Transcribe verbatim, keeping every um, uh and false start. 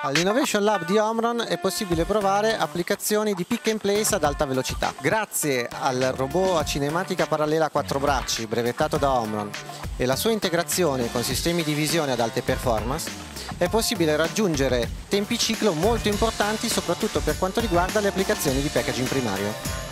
All'Innovation Lab di Omron è possibile provare applicazioni di pick and place ad alta velocità. Grazie al robot a cinematica parallela a quattro bracci brevettato da Omron e la sua integrazione con sistemi di visione ad alte performance, è possibile raggiungere tempi ciclo molto importanti, soprattutto per quanto riguarda le applicazioni di packaging primario.